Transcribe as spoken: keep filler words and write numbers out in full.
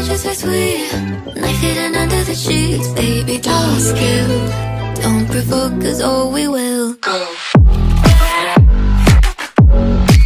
just are sweet. Knife hidden under the sheets. Baby, don't skill. Don't provoke, cause oh we will. Go.